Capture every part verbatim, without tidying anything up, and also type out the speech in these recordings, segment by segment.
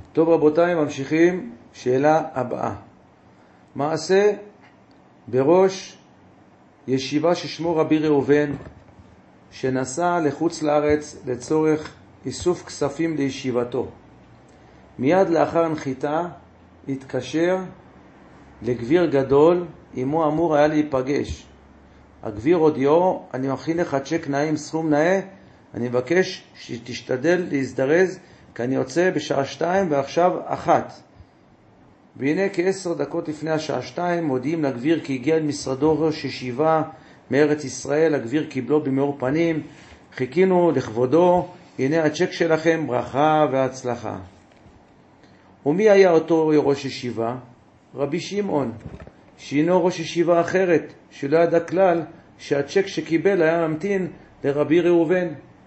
טוב רבותיי, ממשיכים. שאלה הבאה. מעשה בראש ישיבה ששמו רבי ראובן, שנסע לחוץ לארץ לצורך איסוף כספים לישיבתו. מיד לאחר הנחיתה התקשר לגביר גדול, עמו אמור היה להיפגש. הגביר הודיעו, אני מכין לך צ'ק נאה עם סכום נאה, אני מבקש שתשתדל להזדרז, כי אני יוצא בשעה שתיים ועכשיו אחת. והנה כעשר דקות לפני השעה שתיים מודיעים לגביר כי הגיע אל משרדו ראש ישיבה מארץ ישראל. הגביר קיבלו במאור פנים, חיכינו לכבודו, הנה הצ'ק שלכם, ברכה והצלחה. ומי היה אותו ראש ישיבה? רבי שמעון, שהינו ראש ישיבה אחרת, שלא ידע כלל שהצ'ק שקיבל היה ממתין לרבי ראובן.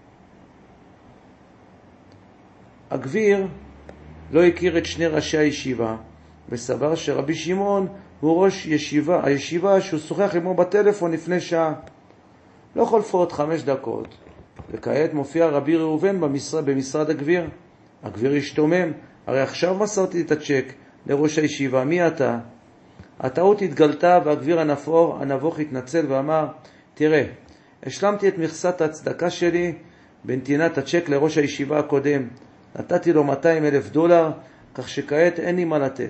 הגביר לא הכיר את שני ראשי הישיבה, וסבר שרבי שמעון הוא ראש ישיבה, הישיבה שהוא שוחח עמו בטלפון לפני שעה. לא חולפות חמש דקות, וכעת מופיע רבי ראובן במשרד, במשרד הגביר. הגביר השתומם, הרי עכשיו מסרתי את הצ'ק לראש הישיבה, מי אתה? הטעות התגלתה, והגביר הנפור, הנבוך התנצל ואמר, תראה, השלמתי את מכסת ההצדקה שלי בנתינת הצ'ק לראש הישיבה הקודם. נתתי לו מאתיים אלף דולר, כך שכעת אין לי מה לתת.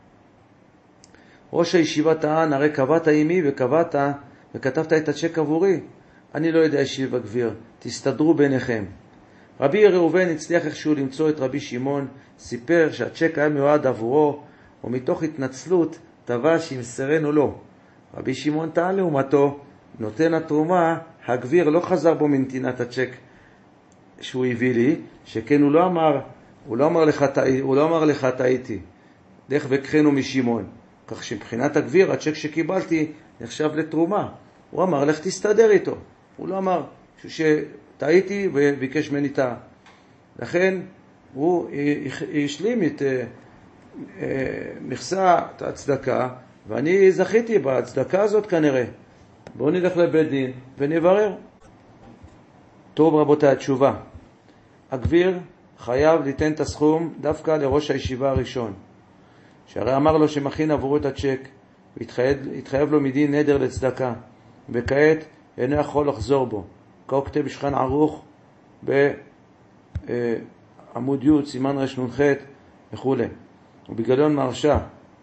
ראש הישיבה טען, הרי קבעת עימי וקבעת וכתבת את הצ'ק עבורי. אני לא יודע, ישיב הגביר, תסתדרו ביניכם. רבי ראובן הצליח איכשהו למצוא את רבי שמעון, סיפר שהצ'ק היה מיועד עבורו, ומתוך התנצלות תבע שימסרנו לו. רבי שמעון טען לעומתו, נותן התרומה, הגביר לא חזר בו מנתינת הצ'ק שהוא הביא לי, שכן הוא לא אמר, הוא לא אמר לך, הוא לא אמר לך טעיתי, לך וקחנו משמעון. כך שמבחינת הגביר, הצ'ק שקיבלתי נחשב לתרומה. הוא אמר, לך תסתדר איתו. הוא לא אמר שטעיתי וביקש מני טעה. לכן הוא השלים את מכסת הצדקה, ואני זכיתי בהצדקה הזאת כנראה. בואו נלך לבית דין ונברר. טוב רבותיי, התשובה. הגביר חייב ליתן את הסכום דווקא לראש הישיבה הראשון, שהרי אמר לו שמכין עבורו את הצ'ק, והתחייב לו מדין נדר לצדקה, וכעת אינו יכול לחזור בו. כה כתב בשולחן ערוך בעמוד י' סימן רנ"ח וכו', ובגלון מרשה,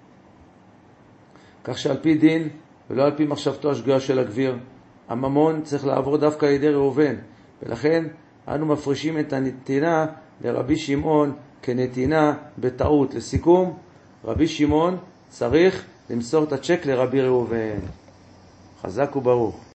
כך שעל פי דין ולא על פי מחשבתו השגויה של הגביר, הממון צריך לעבור דווקא על ידי ראובן, ולכן אנו מפרישים את הנתינה לרבי שמעון כנתינה בטעות. לסיכום, רבי שמעון צריך למסור את הצ'ק לרבי ראובן. חזק וברוך.